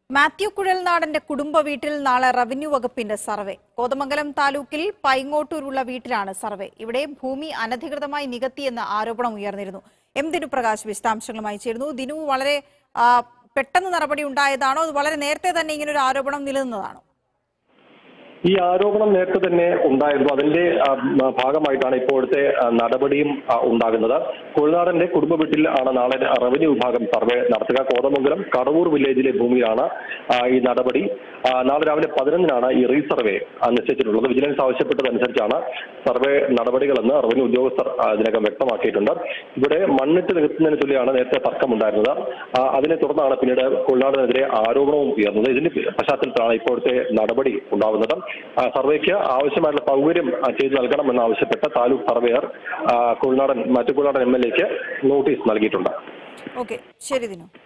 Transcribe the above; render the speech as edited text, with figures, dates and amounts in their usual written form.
മാത്യു കുഴൽനാടന്റെ കുടുംബ വീട്ടിൽ നാളെ റവന്യൂ വകുപ്പിന്റെ സർവേ. കോതമംഗലം താലൂക്കിൽ പൈങ്ങോട്ടൂരുള്ള വീട്ടിലാണ് സർവേ. ഇവിടെ ഭൂമി അനധികൃതമായി നികത്തിയെന്ന ആരോപണം ഉയർന്നിരുന്നു. എം ദിനുപ്രകാശ് വിശദാംശങ്ങളുമായി ചേരുന്നു. ദിനു, വളരെ പെട്ടെന്ന് നടപടി ഉണ്ടായതാണോ, അത് വളരെ നേരത്തെ തന്നെ ഇങ്ങനൊരു ആരോപണം നിലനിന്നതാണോ? ഈ ആരോപണം നേരത്തെ തന്നെ ഉണ്ടായിരുന്നു. അതിന്റെ ഭാഗമായിട്ടാണ് ഇപ്പോഴത്തെ നടപടിയും ഉണ്ടാകുന്നത്. കുഴൽനാടന്റെ കുടുംബ വീട്ടിൽ ആണ് നാളെ റവന്യൂ വിഭാഗം സർവേ നടത്തുക. കോതമംഗലം കടവൂർ വില്ലേജിലെ ഭൂമിയിലാണ് ഈ നടപടി. നാളെ രാവിലെ 11-നാണ് ഈ റീസർവേ നിശ്ചയിച്ചിട്ടുള്ളത്. വിജിലൻസ് ആവശ്യപ്പെട്ടതനുസരിച്ചാണ് സർവേ നടപടികളെന്ന് റവന്യൂ ഉദ്യോഗസ്ഥർ ഇതിനകം വ്യക്തമാക്കിയിട്ടുണ്ട്. ഇവിടെ മണ്ണിട്ട് നികത്തുന്നതിനെ ചൊല്ലിയാണ് നേരത്തെ തർക്കമുണ്ടായിരുന്നത്. അതിനെ തുടർന്നാണ് പിന്നീട് കുഴൽനാടിനെതിരെ ആരോപണവും ഉയർന്നത്. ഇതിന്റെ പശ്ചാത്തലത്തിലാണ് ഇപ്പോഴത്തെ നടപടി ഉണ്ടാകുന്നത്. സർവേക്ക് ആവശ്യമായിട്ടുള്ള സൗകര്യം ചെയ്തു നൽകണമെന്നാവശ്യപ്പെട്ട് താലൂക്ക് സർവേയർ മാത്യു കുഴൽനാടൻ MLA ക്ക് നോട്ടീസ് നൽകിയിട്ടുണ്ട്. ഓക്കെ, ശരി ദിനു.